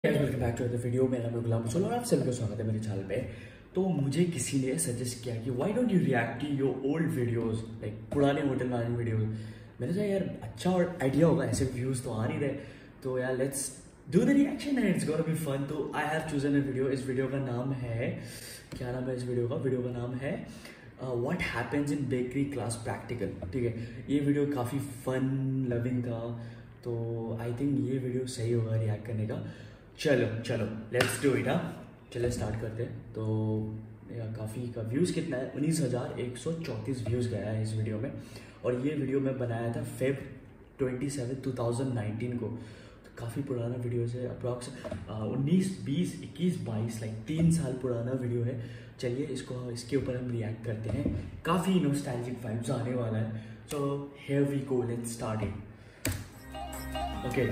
Welcome back to the video. मेरा नाम गुलाम रसूल और आप सभी का स्वागत है मेरे चैनल पे। तो मुझे किसी ने सजेस्ट किया कि why don't you react to your old videos, like पुराने होटल मैनेजमेंट वीडियोस। मैंने कहा यार अच्छा और आइडिया होगा, ऐसे व्यूज़ तो आ नहीं रहे, तो यार let's do the reaction and it's gonna be fun. तो I have chosen a video. इस वीडियो का नाम है, क्या नाम है इस वीडियो का नाम है what happens in bakery class practical. ठीक है, ये वीडियो काफ़ी फन लविंग था, तो आई थिंक ये वीडियो सही होगा रिएक्ट करने का। चलो लेट्स डू इट। हाँ चलो स्टार्ट करते हैं। तो काफ़ी का व्यूज़ कितना है, 19,134 व्यूज़ गया है इस वीडियो में। और ये वीडियो मैं बनाया था Feb 27, 2019 को। तो काफ़ी पुराना वीडियो है, अप्रॉक्स 19, 20, 21, 22 लाइक 3 साल पुराना वीडियो है। चलिए इसके ऊपर हम रिएक्ट करते हैं। काफ़ी नॉस्टैल्जिक वाइब्स आने वाला है। So here we go, let's start it. Okay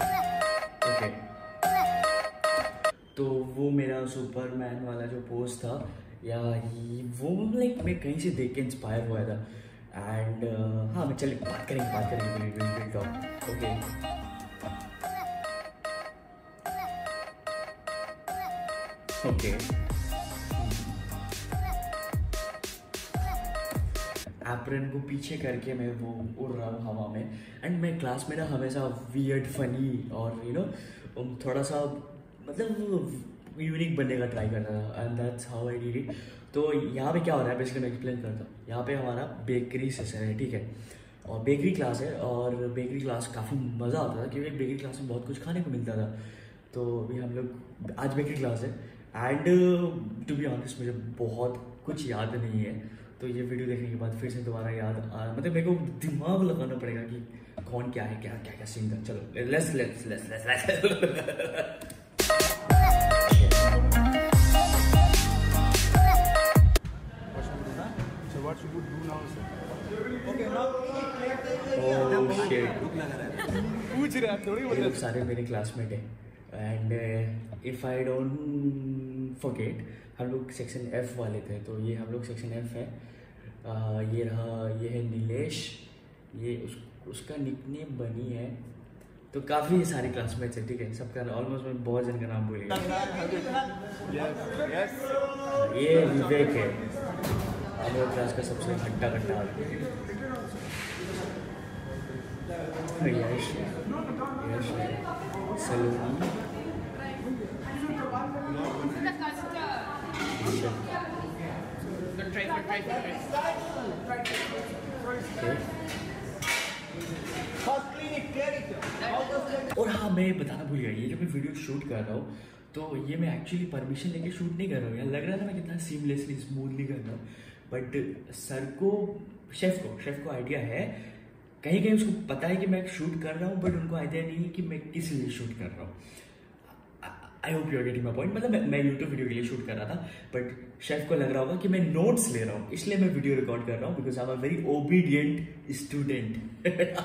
तो वो मेरा सुपरमैन वाला जो पोस्ट था, या वो लाइक मैं कहीं से देख के इंस्पायर हुआ था। एंड हाँ मैं चलिए बात करेंगे ओके। एप्रन को पीछे करके मैं वो उड़ रहा हूँ हवा में। एंड मैं क्लास में ना हमेशा वियर्ड फनी और थोड़ा सा मतलब यूनिक बनने का ट्राई कर रहा था, and that's how I did it. तो यहाँ पे क्या हो रहा है बेसिकली मैं एक्सप्लेन करता हूँ। यहाँ पे हमारा बेकरी सेशन है, ठीक है, और बेकरी क्लास है। और बेकरी क्लास काफ़ी मज़ा आता था क्योंकि बेकरी क्लास में बहुत कुछ खाने को मिलता था। तो अभी हम लोग आज बेकरी क्लास है, एंड टू बी ऑनेस्ट मुझे बहुत कुछ याद नहीं है। तो ये वीडियो देखने के बाद फिर से दोबारा याद मतलब मेरे को दिमाग लगाना पड़ेगा कि कौन क्या है, क्या सीन था। चलो let's What should we do now, sir? ये लोग सारे मेरे क्लासमेट हैं। And if I don't forget हम लोग सेक्शन F वाले थे, तो ये हम लोग सेक्शन F है। ये है नीलेश, ये उसका निकनेम बनी है। तो काफ़ी सारे क्लासमेट्स हैं, ठीक है, सबका ऑलमोस्ट मैं बहुत जन का नाम भूल गया। ये विवेक है, हमारे क्लास का सबसे खट्टा यश सलोनी, और हाँ मैं बताना भूल गया, ये जब मैं वीडियो शूट कर रहा हूँ तो ये मैं एक्चुअली परमिशन लेके शूट नहीं कर रहा हूँ। यार लग रहा था मैं कितना सीमलेसली स्मूथली कर रहा हूँ, बट सर को शेफ को आइडिया है, कहीं उसको पता है कि मैं शूट कर रहा हूँ, बट उनको आइडिया नहीं है कि मैं किस लिए शूट कर रहा हूँ। I hope you are getting my point. मतलब मैं यूट्यूब वीडियो के लिए शूट कर रहा था, बट शेफ को लग रहा होगा कि मैं नोट्स ले रहा हूँ, इसलिए मैं वीडियो रिकॉर्ड कर रहा हूँ, because I am a very obedient student.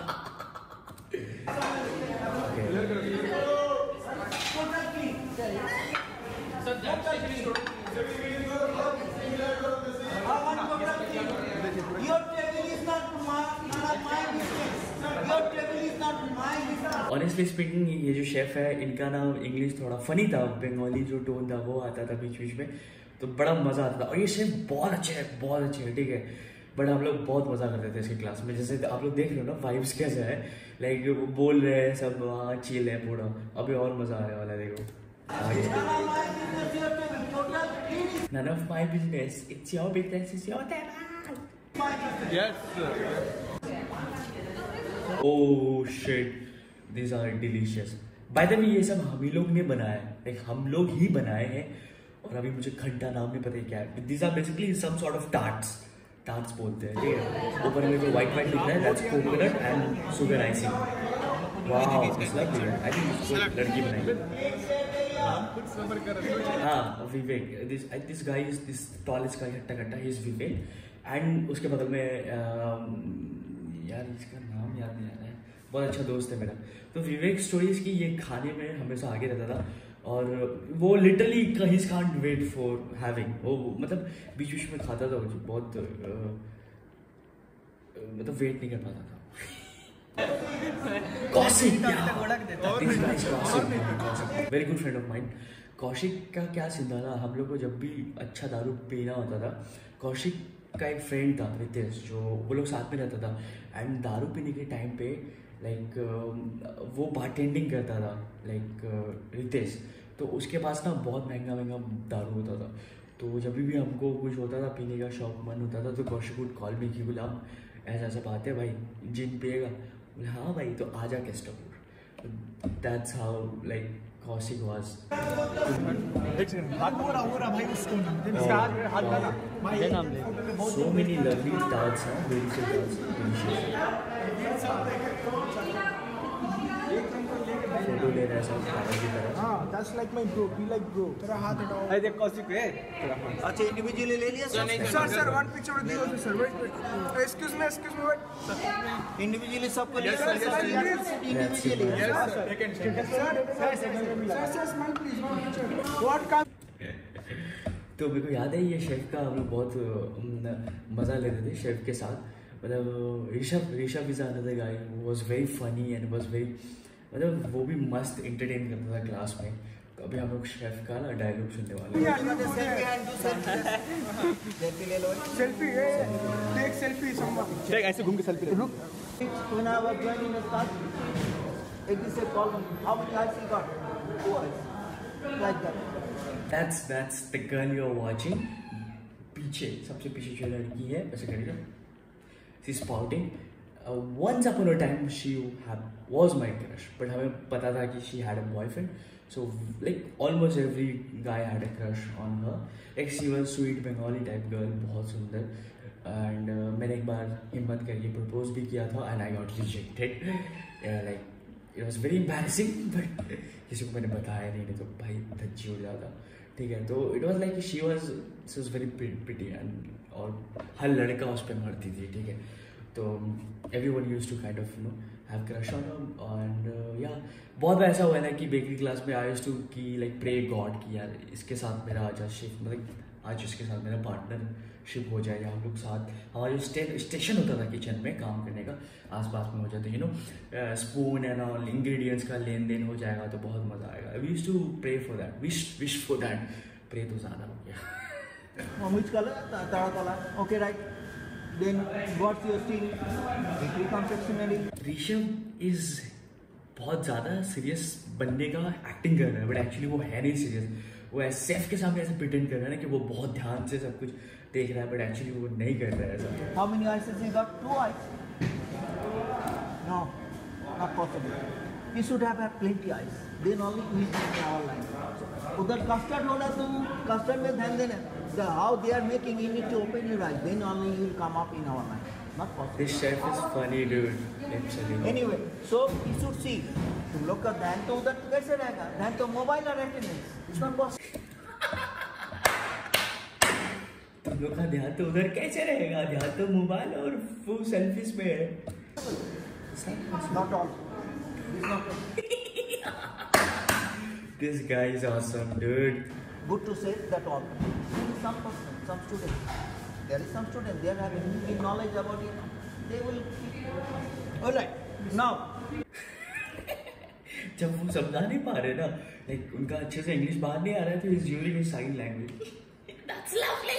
Honestly speaking ये जो शेफ है इनका ना इंग्लिश थोड़ा फनी था, बंगाली जो टोन था वो आता था बीच में, तो बड़ा मजा आता था। और ये शेफ बहुत अच्छे हैं, ठीक है, बट हम लोग बहुत मजा करते थे इसकी क्लास में। जैसे आप लोग देख रहे हो ना वाइब्स कैसा है, लाइक वो बोल रहे हैं सब, वहाँ चिल है पूरा। अभी और मजा आने वाला है, देखो। None of my business, it's your business, it's your table. Yes, sir. Oh shit, these are delicious. By the way, ये सब हम ही लोग ने बनाया है, लाइक हम लोग ही बनाए हैं। और अभी मुझे घंटा नाम नहीं पता क्या है। These are basically some sort of tarts बोलते हैं, ठीक है। ऊपर में जो white दिख रहा है, that's coconut and sugar icing. Wow, it's lovely. I think इसको लड़की बनाई। हाँ Vivek, this guy is this tallest guy, खट्टा he is विवेक। एंड उसके बगल में यार इसका नाम याद नहीं आ रहा है, बहुत अच्छा दोस्त है मेरा। तो विवेक स्टोरीज की ये खाने में हमेशा आगे रहता था, और वो literally he can't wait for having, वो मतलब बीच में खाता था, बहुत मतलब वेट नहीं कर पाता था। Kaushik, very good friend of mine. Kaushik का क्या सीन था ना, हम लोग को जब भी अच्छा दारू पीना होता था, कौशिक का एक फ्रेंड था रितेश, जो वो लोग साथ में रहता था। एंड दारू पीने के टाइम पे लाइक वो बारटेंडिंग करता था, लाइक रितेश। तो उसके पास ना बहुत महंगा महंगा दारू होता था। तो जब भी हमको कुछ होता था, पीने का शौक मन होता था, तो कौशिक वुड कॉल मी कि गुलाम ऐसा ऐसा बात है भाई, जिन पिएगा? बोले हाँ भाई, तो आजा Kestopur. That's how like Kaushik was. So many lovely dance हैं, ब्यूटीफुल डांस। फोटो ले रहा है सब खाने की तरह। हाँ, that's like my bro. Be like bro. तेरा हाथ हटाओ। अरे देख कौशिक है। अच्छा इंडिविजुअली ले लिया sir one picture with you sir. Wait. Excuse me. Wait. Individually सबको लिया sir. Individually sir smile please. What kind? तो मेरे को याद है ये शेफ का हम लोग बहुत मज़ा लेते थे शेफ के साथ। मतलब Rishabh is another guy, was very funny and was very, मतलब वो भी मस्त एंटरटेन करता था क्लास में। तो अभी हम लोग शेफ का ना डायलॉग सुनने वाले हैं। सेल्फी ले लो। Selfie take selfie someone. देख ऐसे घूम के सेल्फी ले। रुक। When I was joining the start, it is a call. How many eyes you got? 2 eyes. Like that. That's the girl you are watching. पीछे सबसे पीछे जो लड़की है ऐसे करेगा, she's spouting. Once upon a time she was my crush, but हमें पता था कि she had a boyfriend. So like almost every guy had a crush on her. Like she was sweet Bengali type girl, बहुत सुंदर. And मैंने एक बार हिम्मत करके प्रपोज भी किया था and I got rejected. Like it was very embarrassing, but किसी को मैंने बताया नहीं तो भाई धज्जी हो जाता। ठीक है, तो it was like she was very pretty and और हर लड़का उस पर मरती थी। ठीक है, तो everyone used to kind of have crush on her. And या बहुत बार ऐसा हुआ है ना कि बेकरी क्लास में आई यूज्ड टू की लाइक प्रे गॉड की यार इसके साथ मेरा आज शिफ्ट, मतलब आज इसके साथ मेरा पार्टनरशिप हो जाएगा, हम लोग साथ हमारा जो स्टेशन होता था किचन में काम करने का आसपास में हो जाता, you know spoon and all ingredients का लेन देन हो जाएगा तो बहुत मजा आएगा। We used to pray for that, wish for that. Pray तो ज़्यादा हो गया। Which color? Tara. Okay, right. Then what's your style? Bakery confectionery. Rishabh is बहुत ज़्यादा सीरियस बनने का एक्टिंग कर रहा है, बट एक्चुअली वो है नहीं सीरियस। वो सेफ के सामने ऐसे प्रिटेंड कर रहा है ना कि वो बहुत ध्यान से सब कुछ देख रहा है, बट एक्चुअली वो नहीं कर रहा है ऐसा। How many eyes you got? 2 eyes. No, not possible. You should have had plenty eyes. Then only we in our life. उधर कस्टर्ड होना, तुम कस्टर्ड में ध्यान देना। The how they are making, you need to open your eyes. Then only you will come up in our life. Not possible. This chef is funny, dude. Actually. Anyway, so you should see. तुम लोग का ध्यान तो उधर कैसे रहेगा? ध्यान तो मोबाइल और अटेंडेंस। It's not possible. तुम लोग का ध्यान तो उधर कैसे रहेगा? ध्यान तो मोबाइल और वो सेल्फीज में है। Not all. It's not possible. This guy is awesome, dude. Good to say that all. Some person, some students, there is some student, they are having deep knowledge about it. They will. All right. Now. जब वो समझा नहीं पा रहे ना, like उनका अच्छे से इंग्लिश बाहर नहीं आ रहा है, तो he's using his sign language. That's lovely.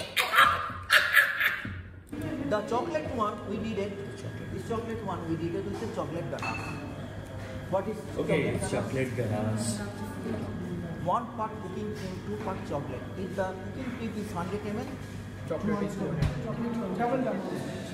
The chocolate one we did it. This chocolate one we did it with the chocolate ganache. What is Okay, it's chocolate ganache. 1 part cooking cream, 2 part chocolate. If the cooking cream is 100 ml, chocolate is double up.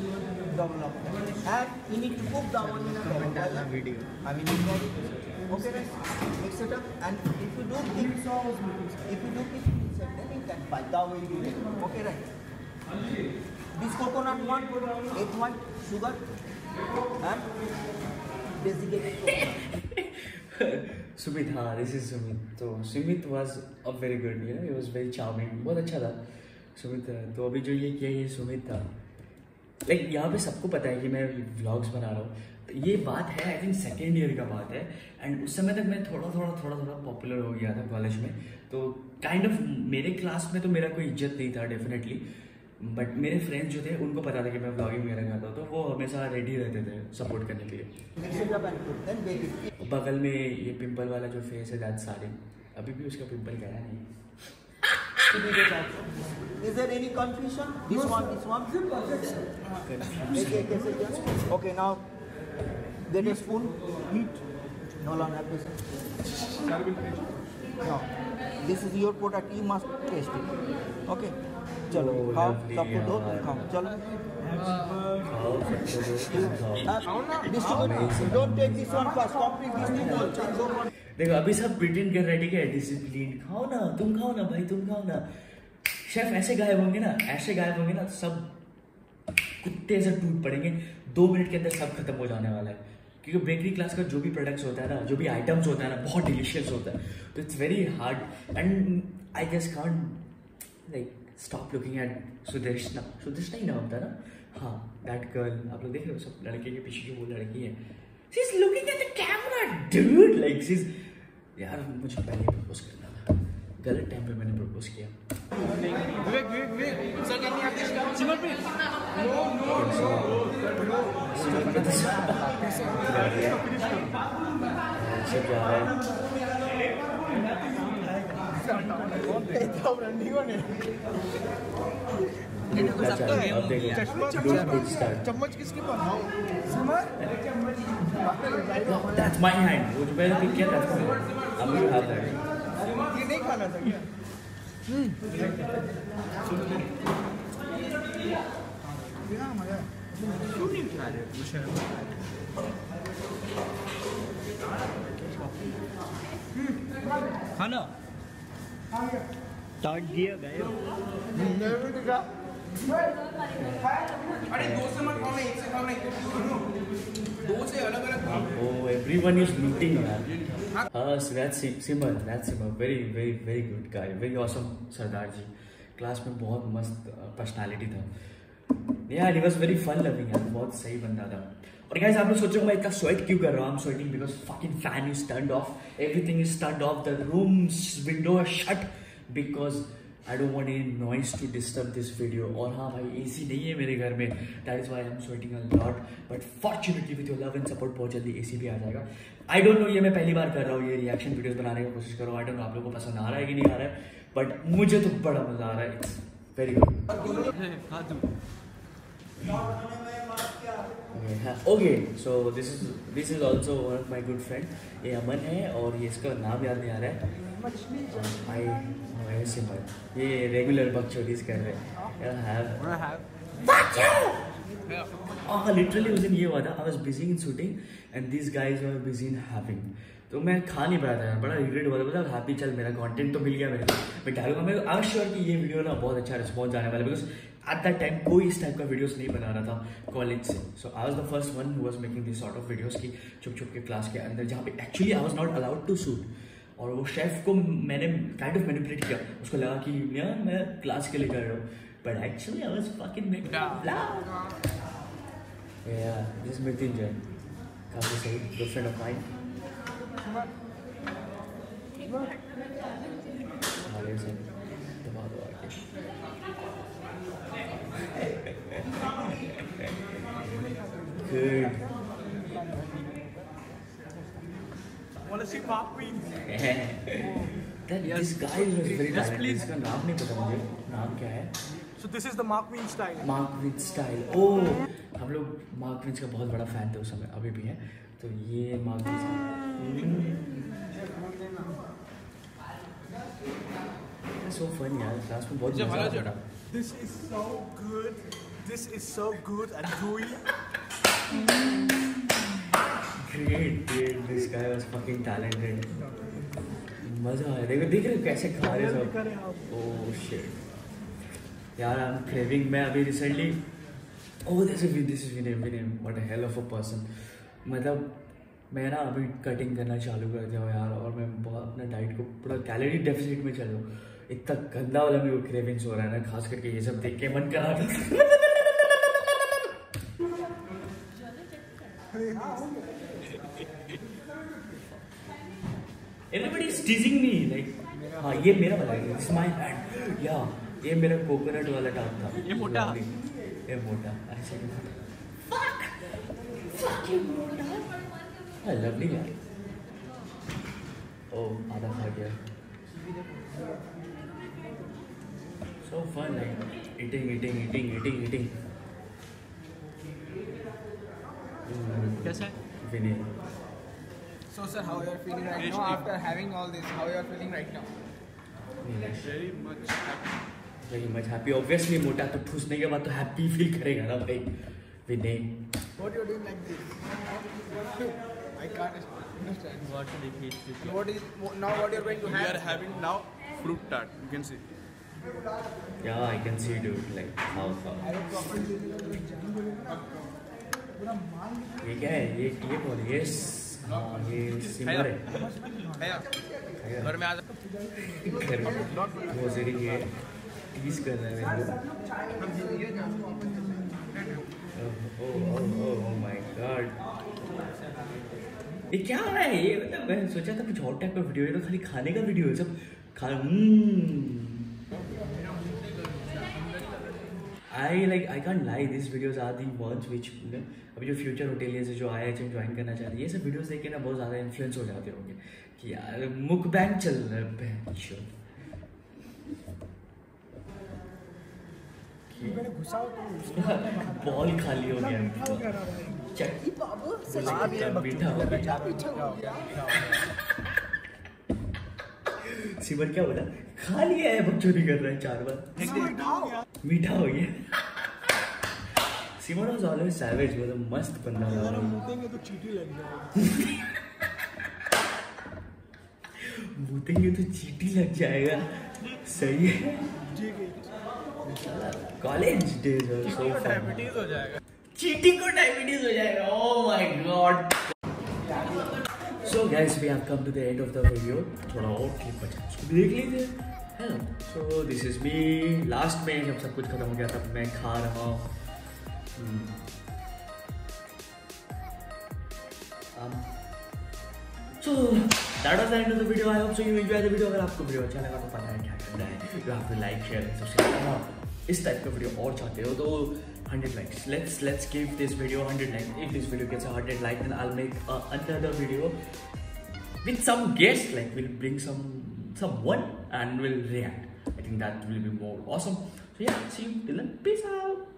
And you need to cook the one in a double video. I mean, okay, right? Mix it up, and if you do things, then you can buy the way you do it. Okay, right? This coconut one, egg white, sugar, and desiccated coconut. Sumit, हाँ, this is Sumit. तो Sumit was a very good, you know, he was very charming, बहुत अच्छा था सुमित। तो अभी जो ये किया ये सुमित था। लाइक यहाँ पे सबको पता है कि मैं व्लॉग्स बना रहा हूँ, तो ये बात है आई थिंक सेकेंड ईयर का बात है। एंड उस समय तक मैं थोड़ा पॉपुलर हो गया था कॉलेज में, तो काइंड ऑफ मेरे क्लास में तो मेरा कोई इज्जत नहीं था डेफिनेटली, बट मेरे फ्रेंड्स जो थे उनको पता था कि मैं व्लॉगिंग वगैरह करता हूँ, तो वो हमेशा रेडी रहते थे सपोर्ट करने के लिए। बगल में ये पिंपल वाला जो फेस है दैट्स सारिन, अभी भी उसका पिंपल गया नहीं। Is there any confusion? This one. Okay, now get a spoon. Heat. No longer this. No, this is your product. You must taste it. Okay. चलो खाओ, सबको दो, तुम खाओ, चलो। Distribute. Don't take this one first. Complete distribute. देखो अभी सब प्रिटेंड कर रहे हैं, ठीक है, डिसिप्लिन। खाओ ना, तुम खाओ ना भाई, तुम खाओ ना। शेफ ऐसे गायब होंगे ना, सब कुत्ते से टूट पड़ेंगे। 2 मिनट के अंदर सब खत्म हो जाने वाला है, क्योंकि बेकरी क्लास का जो भी प्रोडक्ट्स होता है ना, जो भी आइटम्स होता है ना, बहुत डिलीशियस होता है। तो it's very hard and I just can't like stop looking at Sudeshna ही नाम होता है ना, हाँ, दैट गर्ल। आप लोग देख रहे हो सब लड़के के पीछे की वो लड़की है, she is looking at the camera dude, like she is. यार मुझे पहले प्रपोज करना था, गलत टाइम पे मैंने प्रपोज किया। चम्मच किसके पास? That's my hand. वो जो मैंने पिक किया था, I'm going to have that. ये नहीं खाना था क्या? खाना टाट दिया गए। अरे 2 से मत खाओ ना, 1 से खाओ ना, 2 से अलग-अलग खाओ। Oh, everyone is looting, man. So that's Simran. Very, very, very good guy. Very awesome, Sardar ji. Class में बहुत मस्त पर्सनालिटी था। Yeah, he was very fun loving यार, बहुत सही बंदा था। और guys, आप लोग सोचोगे मैं इतना स्वेट क्यों कर रहा हूँ? I'm sweating because fucking fan is turned off. Everything is turned off. The room's window is shut because I don't want any noise to disturb this video. और हाँ भाई, AC नहीं है मेरे घर में, that is why I'm sweating a lot. But fortunately with your love and support बहुत जल्दी AC भी आ जाएगा। I don't know, ये मैं पहली बार कर रहा हूँ, ये रिएक्शन वीडियोस बनाने की कोशिश कर रहा हूँ। I don't know आप लोगों को पसंद आ रहा है कि नहीं आ रहा है, but मुझे तो बड़ा मजा आ रहा है। It's very good. Okay, so this is also one of my good friend. ये अमन है और ये इसका नाम याद नहीं आ रहा है। ये रेगुलर बकचोदीज कर रहे हैं। लिटरली उस दिन ये हुआ था, I was busy in shooting and these guys were busy in having. तो मैं खा नहीं पाया था यार, बड़ा रिग्रेट हुआ था। मतलब हैप्पी, चल मेरा कंटेंट तो मिल गया मेरे को, मैं डालूंगा। मैं आई एम श्योर कि ये वीडियो ना बहुत अच्छा रिस्पॉन्स आने वाला है, बिकॉज एट दैट टाइम कोई इस टाइप का वीडियोस नहीं बना रहा था कॉलेज से। So I was the first one who was making this sort of videos की छुप छुप के क्लास के अंदर, जहाँ पे actually I was not allowed to shoot. और वो शेफ को मैंने काइंड ऑफ मैनिपुलेट किया, उसको लगा कि यार मैं क्लास के लिए कर रहा हूँ, but actually I was fucking making vlog. या दिस मृत्युंजय, काफी सही, गुड फ्रेंड ऑफ माइन। हमारे से दबा दो आके। Good. Want to see Mark Queen? This guy was very talented. इसका नाम नहीं पता मुझे, नाम क्या है? So this is the Mark Queen style. Mark Queen style. Oh, हम लोग Mark Queen का बहुत बड़ा फैन थे उस समय, अभी भी है। तो ये Mark Queen so fun यार, क्लास में बहुत मजा आता था। This is so good. This is so good and gooey. Great. This guy was fucking talented. मजा आया, देखो देख रहे हो कैसे खा रहे सब। Oh shit. यार I'm craving। मैं अभी recently, this is Vinay. What a hell of a person. मतलब मैं ना अभी कटिंग करना चालू कर दिया हूँ यार, और मैं बहुत अपना डाइट को पूरा कैलोरी डेफिसिट में चल रहा हूँ। इतना गंदा वाला मेरे को क्रेविंग्स हो रहा है ना, खास करके ये सब देख के मन कर रहा था। Everybody is teasing me like, हाँ ये मेरा वाला है, it's my hand, yeah, ये मेरा कोकोनट वाला टाप था। ये मोटा। ये मोटा ऐसे लवली यार। ओ आधा खा गया। So fun, like eating. कैसा है? Vinny. So sir, how you are feeling right now after having all this? How you are feeling right now? Very much happy. Obviously मोटा तो ठूसने के बाद तो हैप्पी फील करेगा ना भाई। विनय। What you are doing like this? I can't understand. What to defeat? So what is now? What you are going to We have? are having now fruit tart. You can see. Yeah, I can see dude like how. ये क्या है? ये बोल ये हाँ ये सिमर है। घर में आ जा। वो जरी ये टीज कर रहा है मेरे को। Oh my god. ये क्या हो रहा है? ये मतलब मैं सोचा था कुछ और टाइप का वीडियो है, तो खाली खाने का वीडियो है सब। I can't lie, these videos are the ones which अभी जो फ्यूचर होटेलियर्स है जो आए जो ज्वाइन करना चाहते हैं, ये सब वीडियोस देख के ना बहुत ज़्यादा इन्फ्लुएंस हो जाते होंगे कि यार मुकबैंग चल रहा है। मैंने घुसा हो तो बॉल खाली हो गया। मीठा हो गया। सिमर क्या बोला? खा लिया है, बकचोदी कर रहा है 4 बार। मीठा हो गया। सिमर वाज ऑलवेज सैवेज, मतलब मस्त बंदा था। मूतेंगे तो चीटी लग जाएगी। मूतेंगे तो चीटी लग जाएगा। सही है। College days are so fun. Diabetes हो जाएगा। चीटिंग को डायबिटीज हो जाएगा। Oh my god. So guys, we have come to the end of the video. थोड़ा और क्लिप बचा, उसको देख लीजिए, है ना? So this is me. Last में जब सब कुछ खत्म हो गया तब मैं खा रहा हूँ। So that was the end of the video. I hope so you enjoy the video. अगर आपको वीडियो अच्छा लगा तो पता है क्या करना है। You have to like, share, and subscribe. हाँ, इस टाइप का वीडियो और चाहते हो तो 100 likes. Let's give this video 100 likes. If this video gets 100 likes, then I'll make another video with some guest. Like we'll bring someone and we'll react. I think that will be more awesome. So yeah, see you till then. Peace out.